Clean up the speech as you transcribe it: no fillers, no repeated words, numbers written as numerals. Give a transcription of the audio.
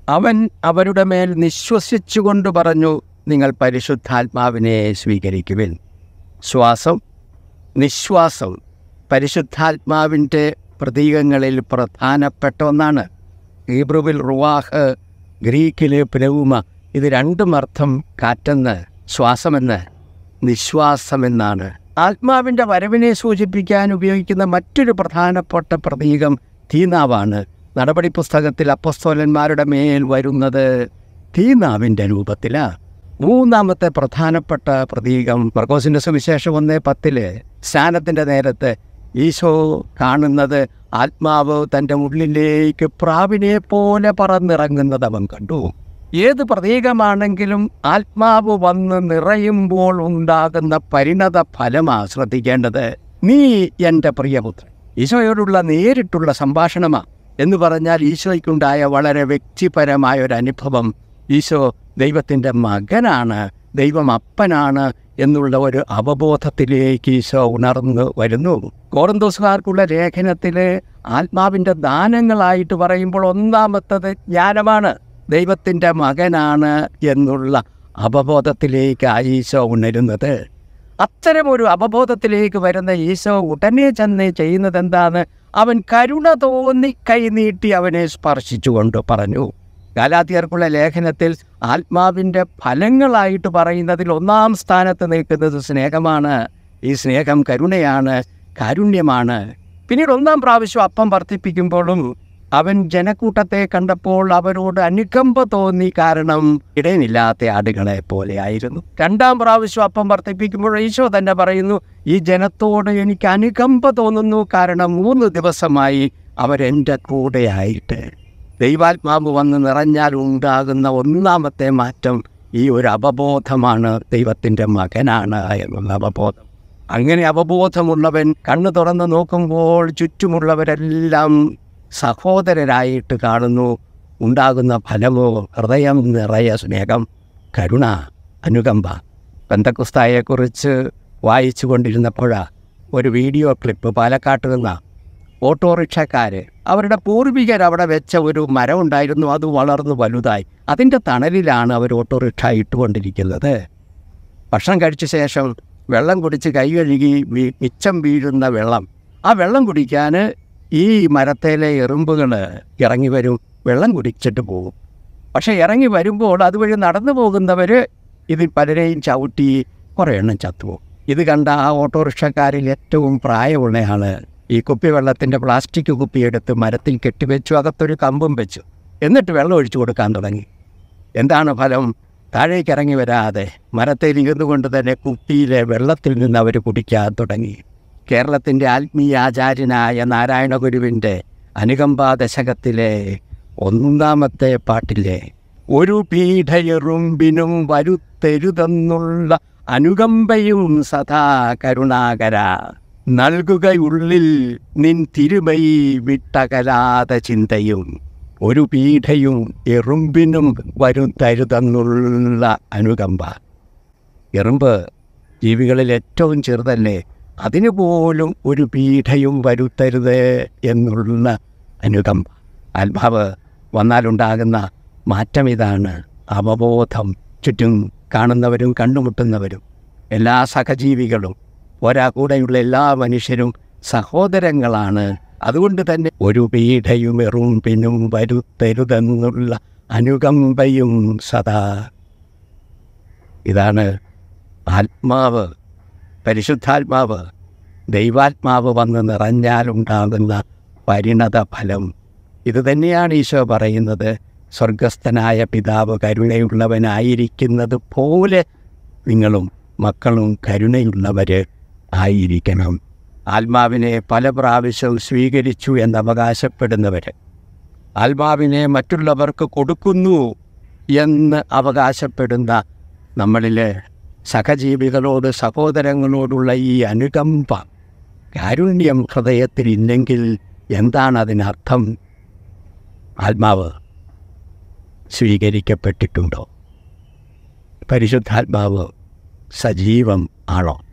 അവൻ അവരുടെ മേൽ നിശ്വസിച്ചുകൊണ്ട് പറഞ്ഞു, നിങ്ങൾ പരിശുദ്ധാത്മാവിനെ സ്വീകരിക്കുവിൻ. ശ്വാസം, നിശ്വാസം പരിശുദ്ധാത്മാവിൻ്റെ പ്രതീകങ്ങളിൽ പ്രധാനപ്പെട്ട ഒന്നാണ്. ഹീബ്രുവിൽ റുവാഹ്, ഗ്രീക്കിലെ പ്നൗമ, ഇത് രണ്ടും അർത്ഥം കാറ്റെന്ന്, ശ്വാസമെന്ന്, നിശ്വാസമെന്നാണ്. ആത്മാവിൻ്റെ വരവിനെ സൂചിപ്പിക്കാൻ ഉപയോഗിക്കുന്ന മറ്റൊരു പ്രധാനപ്പെട്ട പ്രതീകം തീനാവാണ്. നടപടി പുസ്തകത്തിൽ അപ്പോസ്തലന്മാരുടെ മേൽ വരുന്നത് തീനാവിൻ്റെ രൂപത്തിലാണ്. മൂന്നാമത്തെ പ്രധാനപ്പെട്ട പ്രതീകം മർക്കോസിൻ്റെ സുവിശേഷം 1:10 സ്നാനത്തിൻ്റെ നേരത്ത് ഈശോ കാണുന്നത് ആത്മാവ് തൻ്റെ ഉള്ളിലേക്ക് പ്രാവിനെ പോലെ പറന്നിറങ്ങുന്നത് അവൻ കണ്ടു. ഏത് പ്രതീകമാണെങ്കിലും ആത്മാവ് വന്ന് നിറയുമ്പോൾ ഉണ്ടാകുന്ന പരിണത ഫലമാണ് ശ്രദ്ധിക്കേണ്ടത്. നീ എൻ്റെ പ്രിയപുത്രൻ. ഈശോയോടുള്ള നേരിട്ടുള്ള സംഭാഷണമാണ്. എന്ന് പറഞ്ഞാൽ ഈശോയ്ക്കുണ്ടായ വളരെ വ്യക്തിപരമായ ഒരു അനുഭവം. ഈശോ ദൈവത്തിൻ്റെ മകനാണ്, ദൈവം അപ്പനാണ് എന്നുള്ള ഒരു അവബോധത്തിലേക്ക് ഈശോ ഉണർന്നു വരുന്നു. കൊറിന്തോസുകാർക്കുള്ള ലേഖനത്തിൽ ആത്മാവിൻ്റെ ദാനങ്ങളായിട്ട് പറയുമ്പോൾ ഒന്നാമത്തത് ജ്ഞാനമാണ്. ദൈവത്തിൻ്റെ മകനാണ് എന്നുള്ള അവബോധത്തിലേക്കാണ് ഈശോ ഉണരുന്നത്. അത്തരമൊരു അവബോധത്തിലേക്ക് വരുന്ന ഈശോ ഉടനെ ചെന്ന് ചെയ്യുന്നത് എന്താണ്? അവൻ കരുണ തോന്നി കൈനീട്ടി അവനെ സ്പർശിച്ചുകൊണ്ട് പറഞ്ഞു. ഗലാത്യർക്കുള്ള ലേഖനത്തിൽ ആത്മാവിൻ്റെ ഫലങ്ങളായിട്ട് പറയുന്നതിൽ ഒന്നാം സ്ഥാനത്ത് നിൽക്കുന്നത് സ്നേഹമാണ്. ഈ സ്നേഹം കരുണയാണ്, കാരുണ്യമാണ്. പിന്നീട് 1-ാം പ്രാവശ്യം അപ്പം വർദ്ധിപ്പിക്കുമ്പോഴും അവൻ ജനക്കൂട്ടത്തെ കണ്ടപ്പോൾ അവരോട് അനുകമ്പ തോന്നി, കാരണം ഇടയനില്ലാത്ത ആടുകളെ പോലെ ആയിരുന്നു. 2-ാം പ്രാവശ്യം അപ്പം വർദ്ധിപ്പിക്കുമ്പോൾ ഈശോ തന്നെ പറയുന്നു, ഈ ജനത്തോട് എനിക്ക് അനുകമ്പ തോന്നുന്നു, കാരണം 3 ദിവസമായി അവരെൻ്റെ കൂടെയായിട്ട്. ദൈവാത്മാവ് വന്ന് നിറഞ്ഞാൽ ഉണ്ടാകുന്ന ഒന്നാമത്തെ മാറ്റം ഈ ഒരു അവബോധമാണ്, ദൈവത്തിൻ്റെ മകനാണ് എന്നുള്ള അവബോധം. അങ്ങനെ അവബോധമുള്ളവൻ കണ്ണു തുറന്ന് നോക്കുമ്പോൾ ചുറ്റുമുള്ളവരെല്ലാം സഹോദരരായിട്ട് കാണുന്നു. ഉണ്ടാകുന്ന ഫലമോ ഹൃദയം നിറയെ സ്നേഹം, കരുണ, അനുകമ്പ. പെന്തക്കോസ്തായെക്കുറിച്ച് വായിച്ചു കൊണ്ടിരുന്നപ്പോഴാണ് ഒരു വീഡിയോ ക്ലിപ്പ് പാലക്കാട്ട് നിന്ന ഓട്ടോറിക്ഷക്കാർ അവരുടെ പൂർവികർ അവിടെ വെച്ച ഒരു മരം ഉണ്ടായിരുന്നു. അത് വളർന്നു വലുതായി. അതിൻ്റെ തണലിലാണ് അവർ ഓട്ടോറിക്ഷ ഇട്ടുകൊണ്ടിരിക്കുന്നത്. ഭക്ഷണം കഴിച്ച ശേഷം വെള്ളം കുടിച്ച് കൈ കഴുകി മിച്ചം വീഴുന്ന വെള്ളം, ആ വെള്ളം കുടിക്കാൻ ഈ മരത്തേലെ എറുമ്പുകൾ ഇറങ്ങി വരും, വെള്ളം കുടിച്ചിട്ട് പോകും. പക്ഷേ ഇറങ്ങി വരുമ്പോൾ അതുവഴി നടന്നു പോകുന്നവർ ഇതിൽ പലരെയും ചവിട്ടി കുറേ എണ്ണം ചത്തുപോകും. ഇത് കണ്ട ആ ഓട്ടോറിക്ഷക്കാരിൽ ഏറ്റവും പ്രായമുള്ളയാൾ ഈ കുപ്പിവെള്ളത്തിൻ്റെ പ്ലാസ്റ്റിക് കുപ്പിയെടുത്ത് മരത്തിൽ കെട്ടിവെച്ചു, അകത്തൊരു കമ്പും വെച്ചു. എന്നിട്ട് വെള്ളം ഒഴിച്ചു കൊടുക്കാൻ തുടങ്ങി. എന്താണ് ഫലം? താഴേക്ക് ഇറങ്ങി വരാതെ മരത്തിൽ ഇരുന്നു കൊണ്ട് തന്നെ കുപ്പിയിലെ വെള്ളത്തിൽ നിന്ന് അവർ കുടിക്കാൻ തുടങ്ങി. കേരളത്തിൻ്റെ ആത്മീയാചാര്യനായ നാരായണ ഗുരുവിൻ്റെ അനുകമ്പാ ദശകത്തിലെ 1-ാമത്തെ പാട്ടിലെ ഒരു പീഠയെറുമ്പിനും വരുത്തരുതെന്നുള്ള അനുകമ്പയും സദാ കരുണാകര, നൽകുകയുള്ളിൽ നിൻ തിരുമൈ വിട്ടകലാത ചിന്തയും, ഒരു പീഠയും എറുമ്പിനും വരുത്തരുതെന്നുള്ള അനുകമ്പ. എറുമ്പ് ജീവികളിൽ ഏറ്റവും ചെറുതല്ലേ, അതിനുപോലും ഒരു പീഠയും വരുത്തരുത് എന്നുള്ള അനുകമ്പ. ആത്മാവ് വന്നാലുണ്ടാകുന്ന മാറ്റം ഇതാണ്, അവബോധം. ചുറ്റും കാണുന്നവരും കണ്ടുമുട്ടുന്നവരും എല്ലാ സഹജീവികളും കൂടെയുള്ള എല്ലാ മനുഷ്യരും സഹോദരങ്ങളാണ്. അതുകൊണ്ട് തന്നെ ഒരു പീഠയും എറുമ്പിനും വരുത്തരുതെന്നുള്ള അനുകമ്പയും സദാ. ഇതാണ് ആത്മാവ്, പരിശുദ്ധാത്മാവ്, ദൈവാത്മാവ് വന്ന് നിറഞ്ഞാലുണ്ടാകുന്ന പരിണത ഫലം. ഇത് തന്നെയാണ് ഈശോ പറയുന്നത്, സ്വർഗസ്ഥനായ പിതാവ് കരുണയുള്ളവനായിരിക്കുന്നത് പോലെ നിങ്ങളും മക്കളും കരുണയുള്ളവർ ആയിരിക്കണം. ആത്മാവിനെ പല പ്രാവശ്യവും സ്വീകരിച്ചു എന്നവകാശപ്പെടുന്നവർ, ആത്മാവിനെ മറ്റുള്ളവർക്ക് കൊടുക്കുന്നു എന്ന് അവകാശപ്പെടുന്ന നമ്മളിൽ സഹജീവികളോട്, സഹോദരങ്ങളോടുള്ള ഈ അനുകമ്പ, കാരുണ്യം ഹൃദയത്തിലില്ലെങ്കിൽ എന്താണ് അതിനർത്ഥം? ആത്മാവ് സ്വീകരിക്കപ്പെട്ടിട്ടുണ്ടോ? പരിശുദ്ധാത്മാവ് സജീവം ആണോ?